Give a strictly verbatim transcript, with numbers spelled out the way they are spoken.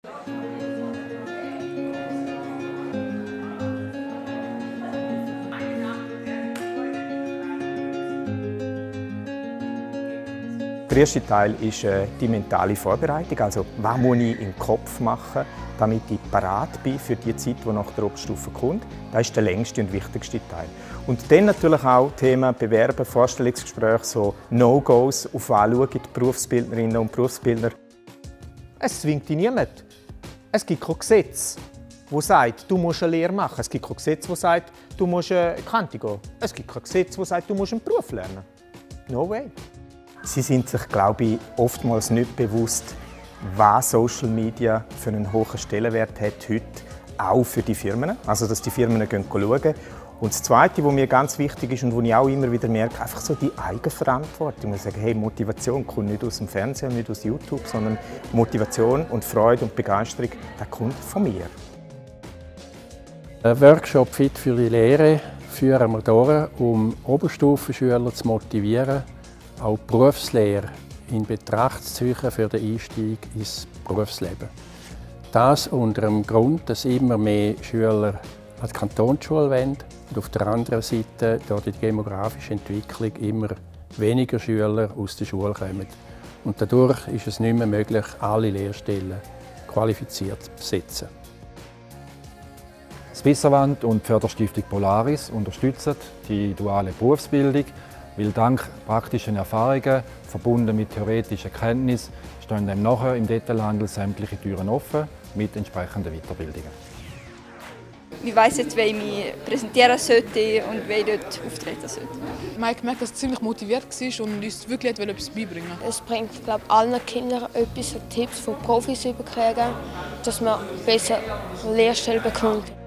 Der erste Teil ist äh, die mentale Vorbereitung, also was muss ich im Kopf machen, damit ich parat bin für die Zeit, die nach der Oberstufe kommt. Das ist der längste und wichtigste Teil. Und dann natürlich auch Themen Bewerben, Vorstellungsgespräche, so No-Gos, auf was schauen die Berufsbildnerinnen und Berufsbildner. Es zwingt dich niemand. Es gibt kein Gesetz, das sagt, du musst eine Lehre machen. Es gibt kein Gesetz, das sagt, du musst in die Kante gehen. Es gibt kein Gesetz, das sagt, du musst einen Beruf lernen. No way. Sie sind sich, glaube ich, oftmals nicht bewusst, was Social Media für einen hohen Stellenwert hat heute, auch für die Firmen. Also, dass die Firmen gehen schauen. Und das Zweite, was mir ganz wichtig ist und wo ich auch immer wieder merke, einfach so die Eigenverantwortung. Ich sage, hey, Motivation kommt nicht aus dem Fernsehen, nicht aus YouTube, sondern Motivation und Freude und Begeisterung, das kommt von mir. Ein Workshop «Fit für die Lehre» führen wir durch, um Oberstufenschüler zu motivieren, auch die Berufslehre in Betracht zu ziehen für den Einstieg ins Berufsleben. Das unter dem Grund, dass immer mehr Schüler an die Kantonsschule wollen und auf der anderen Seite durch die demografische Entwicklung immer weniger Schüler aus der Schule kommen. Und dadurch ist es nicht mehr möglich, alle Lehrstellen qualifiziert zu besetzen. Das BIS-Verband und die Förderstiftung Polaris unterstützen die duale Berufsbildung, weil dank praktischen Erfahrungen, verbunden mit theoretischen Kenntnissen, stehen dem nachher im Detailhandel sämtliche Türen offen mit entsprechenden Weiterbildungen. Ich weiss jetzt, wie ich mich präsentieren sollte und wie ich dort auftreten sollte. Man hat gemerkt, dass es ziemlich motiviert war und uns wirklich etwas beibringen wollte. Es bringt, glaube ich, allen Kindern etwas, Tipps von Profis überkriegen, dass man besser eine Lehrstelle bekommt.